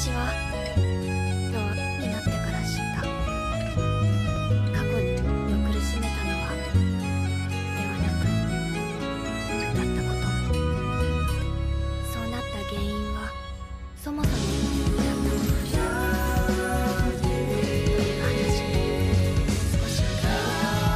私は今日になってから知った。過去を苦しめたのはではなくだったこと。そうなった原因はそもそもだったこと。話に少し深い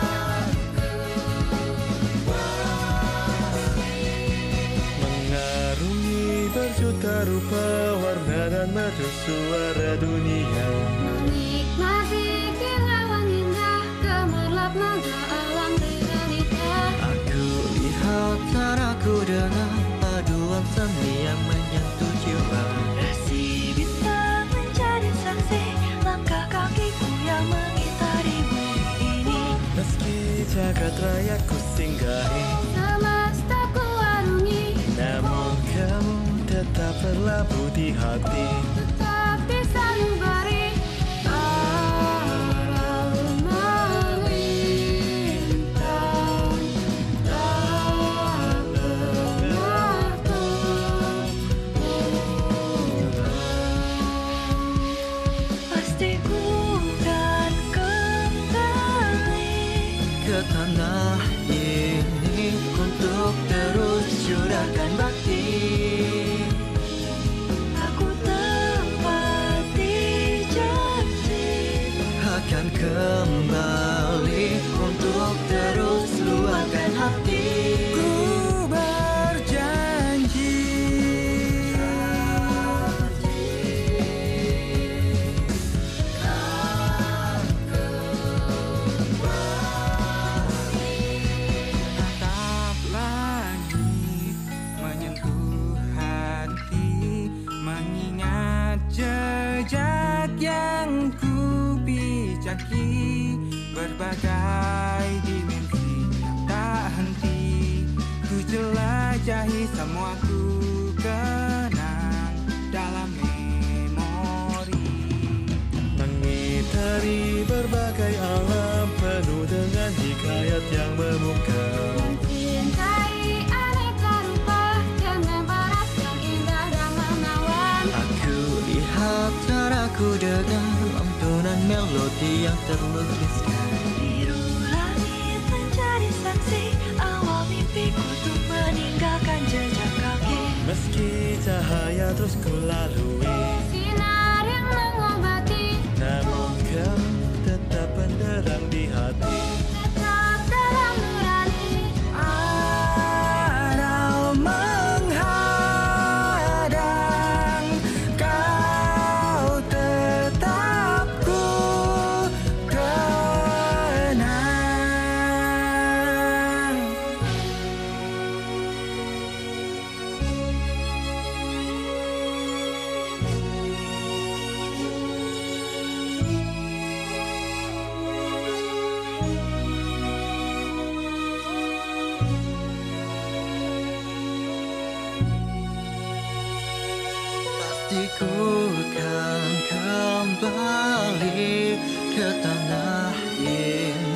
mengarungi berjuta rupa warna dan merdu suara dunia, menikmati kilauan indah gemerlap naga alam realita. Aku lihat caraku dengan paduan seni yang menyentuh jiwa. Rasi bintang menjadi saksi langkah kakiku yang mengitari bumi ini. meski jagat raya ku singgahi, Semesta ku arungi, namun kamu tetap berlabuh di hati. tetap di sanubari. Arau melintang, tak pernah pulang. Pasti ku kan kembali Ke tanah ini untuk terus curahkan bakti. aku tepati janji. Akan kembali untuk terus luahkan hati. Ku berjanji. Tatap langit menyentuh hati, mengingat jejak yang ku pijaki, berbagai dimensi yang tak henti ku jelajahi, semua ku kenang dalam memori. Mengitari berbagai alam penuh dengan hikayat yang memukau. Mencintai aneka rupa dengan paras yang indah dan menawan. Aku lihat caraku dengan lantunan melodi yang terlukiskan. Biru langit menjadi saksi awal mimpiku untuk meninggalkan jejak kaki. Meski cahaya terus ku lalui, Sinar yang mengobati, namun kamu tetap benderang di hati. tetap dalam nurani. Arau menghadang, kau tetap ku kenang. Pasti ku kan kembali ke tanah ini